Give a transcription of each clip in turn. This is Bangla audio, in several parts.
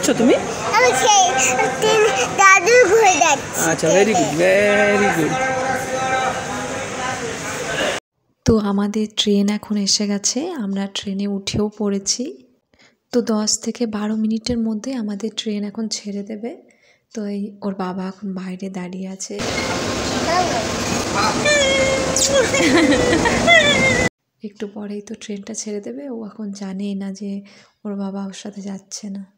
করছো তুমি? আচ্ছা, ভেরি গুড, ভেরি গুড। তো আমাদের ট্রেন এখন এসে গেছে, আমরা ট্রেনে উঠেও পড়েছি। তো 10 থেকে 12 মিনিটের মধ্যে আমাদের ট্রেন এখন ছেড়ে দেবে। তো এই ওর বাবা এখন বাইরে দাঁড়িয়ে আছে। একটু পরেই তো ট্রেনটা ছেড়ে দেবে। ও এখন জানেই না যে ওর বাবা ওর সাথে যাচ্ছে না।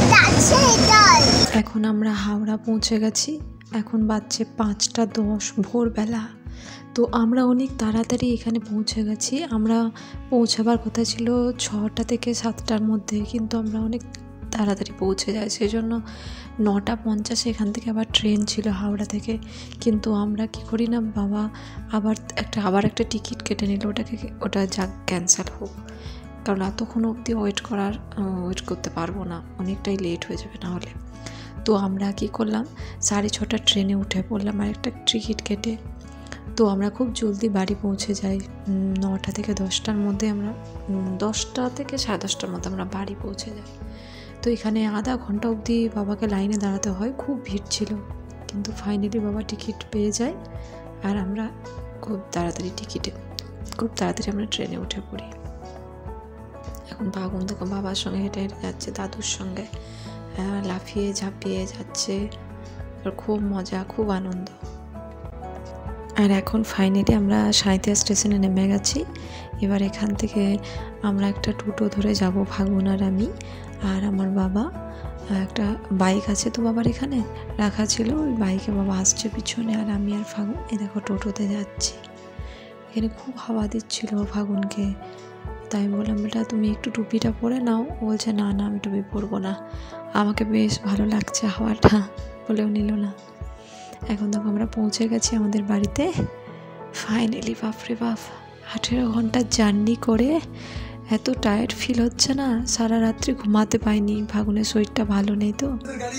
এখন আমরা হাওড়া পৌঁছে গেছি। এখন বাজছে 5টা 10 ভোরবেলা। তো আমরা অনেক তাড়াতাড়ি এখানে পৌঁছে গেছি। আমরা পৌঁছাবার কথা ছিল 6টা থেকে 7টার মধ্যে, কিন্তু আমরা অনেক তাড়াতাড়ি পৌঁছে যাই। সেই জন্য 9টা 50 এখান থেকে আবার ট্রেন ছিল হাওড়া থেকে। কিন্তু আমরা কি করি না, বাবা আবার একটা টিকিট কেটে নিল, ওটা যাক ক্যান্সেল হোক, কারণ এতক্ষণ অবধি ওয়েট করতে পারবো না, অনেকটাই লেট হয়ে যাবে না হলে। তো আমরা কি করলাম, 6:30 ট্রেনে উঠে পড়লাম আর একটা টিকিট কেটে। তো আমরা খুব জলদি বাড়ি পৌঁছে যাই। 9টা থেকে 10টার মধ্যে আমরা 10টা থেকে 10:30টার মধ্যে আমরা বাড়ি পৌঁছে যাই। তো এখানে আধা ঘন্টা অবধি বাবাকে লাইনে দাঁড়াতে হয়, খুব ভিড় ছিল, কিন্তু ফাইনালি বাবা টিকিট পেয়ে যায়। আর আমরা খুব তাড়াতাড়ি আমরা ট্রেনে উঠে পড়ি। এখন ভাগুন দেখো বাবার সঙ্গে হেঁটে হেঁটে যাচ্ছে, দাদুর সঙ্গে লাফিয়ে ঝাঁপিয়ে যাচ্ছে, আর খুব মজা, খুব আনন্দ। আর এখন ফাইনালি আমরা সাঁইথিয়া স্টেশনে নেমে গেছি। এবার এখান থেকে আমরা একটা টোটো ধরে যাব, ভাগুন আর আমি আর আমার বাবা। একটা বাইক আছে তো বাবার এখানে রাখা ছিল, ওই বাইকে বাবা আসছে পিছনে, আর আমি আর ফাগুন এই দেখো টোটোতে যাচ্ছি। এখানে খুব হাওয়া দিচ্ছিল ফাগুনকে, তাই বললাম বেটা তুমি একটু টুপিটা পরে নাও। ও বলছে না না আমি টুপি পরবো না, আমাকে বেশ ভালো লাগছে হাওয়াটা, বলেও নিল না। এখন দেখো আমরা পৌঁছে গেছি আমাদের বাড়িতে ফাইনালি। বাপরে বাপ, 18 ঘন্টার জার্নি করে এত টায়ার্ড ফিল হচ্ছে না, সারা রাত্রি ঘুমাতে পাইনি, ভাগুনের শরীরটা ভালো নেই তো।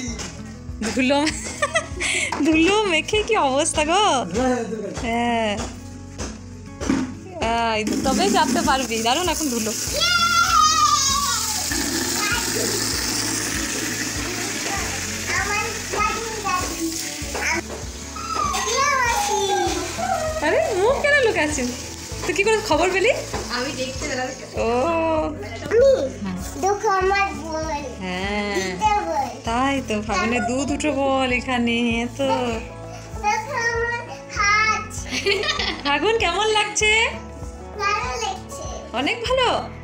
ধুলো মেখে কি অবস্থা গো। হ্যাঁ তবে চাপতে পারবি, দারুন এখন ধুলো। আরে মুখ কেন লুকাচ্ছিস? তুই কি করে খবর পেলি? আমি দেখতে পেলাম। ও হ্যাঁ তাই তো, ফাগুনে দুটো বল এখানে তো। ফাগুন কেমন লাগছে? অনেক ভালো,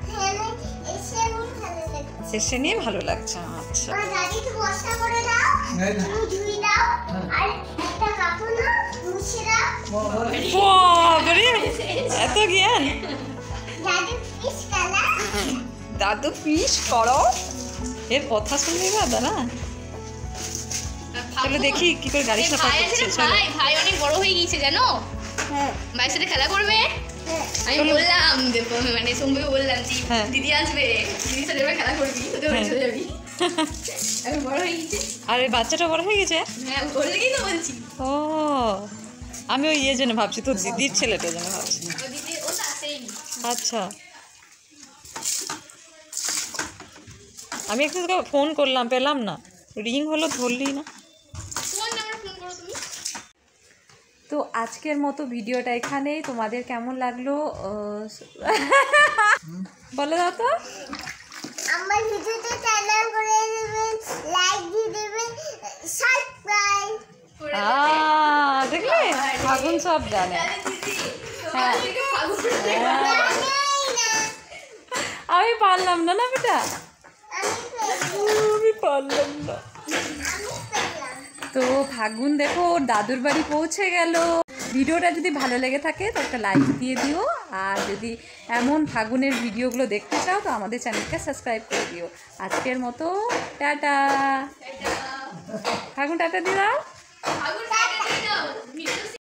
এসে নিয়ে ভালো লাগছে। আচ্ছা এত জ্ঞান। দাদু ফিস করো, এর কথা শুনবি দাদা না? চলো দেখি কি করে গাড়ি সাফা করছে। ভাই অনেক বড় হয়ে গিয়েছে জানো, ভাইয়ের সাথে খেলা করবে। আমি বললাম মানে সোমবারে বললাম যে দিদি আসবে, দিদির সাথে খেলা করবি, তোদের বাড়ি চলে যাবি। আমি বড় হয়ে গেছে। আর এই বাচ্চাটা বড় হয়ে গেছে? হ্যাঁ ওর লেগেই তো বলছি। ও আমি ওই জন্য ভাবছি, তোর দিদির ছেলেটা যেন ভাবছি। আচ্ছা আমি একটু ফোন করলাম, পেলাম না, রিং হলো, ধরলি না। তো আজকের মতো ভিডিওটা এখানেই। তোমাদের কেমন লাগলো বলে দাও তো। আমার ভিডিওতে চ্যানেল করে দেবেন, লাইক দিয়ে দেবেন, সাবস্ক্রাইব করে দেবেন। দেখলে ফাগুন সব জানে। হ্যাঁ আমি পারলাম না না বেটা, আমি পারলাম না। তো ফাগুন দেখো ওর দাদুর বাড়ি পৌঁছে গেল। ভিডিওটা যদি ভালো লেগে থাকে তো একটা লাইক দিয়ে দিও, আর যদি এমন ফাগুনের ভিডিওগুলো দেখতে চাও তো আমাদের চ্যানেলকে সাবস্ক্রাইব করে দিও। আজকের মতো টাটা। ফাগুন টাটা দিয়ে দাও।